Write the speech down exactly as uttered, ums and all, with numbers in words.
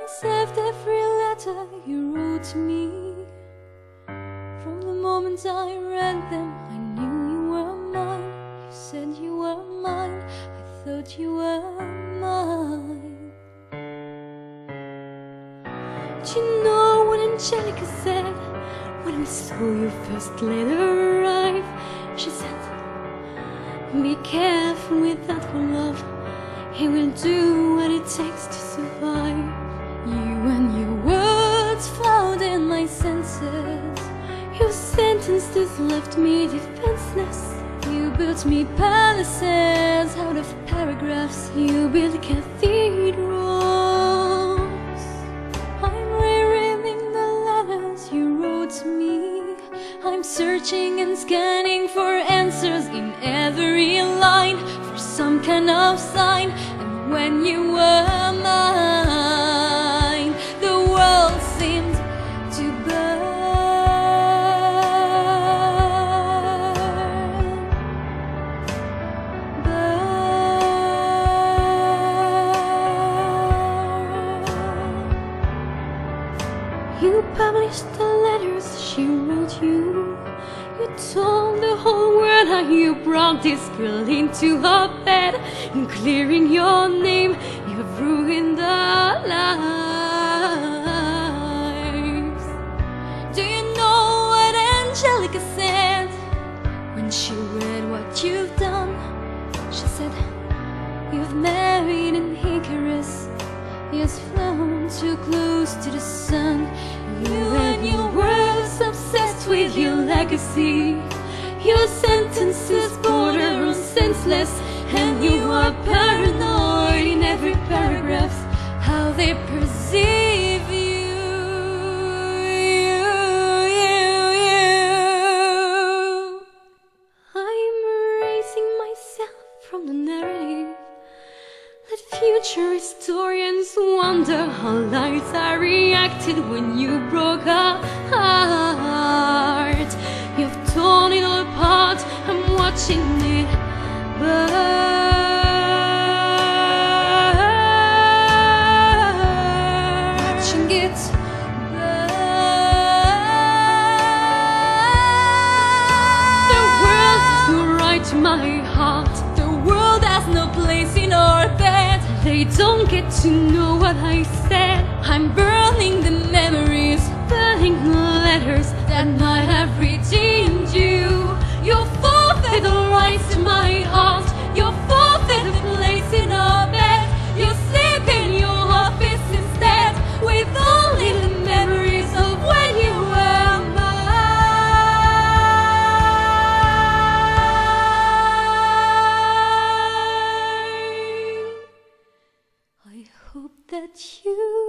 I saved every letter you wrote to me. From the moment I read them, I knew you were mine. You said you were mine, I thought you were mine. Do you know what Angelica said when we saw your first letter arrive? She said, be careful with that one, love. He will do what it takes to survive. You and your words flooded my senses. Your sentences left me defenseless. You built me palaces out of paragraphs. You built cathedrals. I'm rereading the letters you wrote to me. I'm searching and scanning for answers in every line, for some kind of sign. And when you were mine, the world seemed to burn, burn. You published the letters she wrote you. You told the whole world how you brought this girl into her bed, and clearing your name, you've ruined our lives. Do you know what Angelica said when she read what you've done? She said, you've married an Icarus. He has flown too close to the sun. You and your words obsessed with your legacy. Your sentences border on senseless, and you are paranoid in every paragraph how they perceive you. You, you, you. I'm erasing myself from the narrative. Let future historians wonder how lives I reacted when you broke our heart. You've torn it all apart, I'm watching it burn, watching it burn. The world has no right to my heart. The world has no place in our bed. They don't get to know what I said. I'm burning the memories, burning the letters that might have redeemed you. You'll forfeit the rights to my heart. You'll forfeit a place in our bed. You'll sleep in your office instead, with only the memories of when you were mine. I hope that you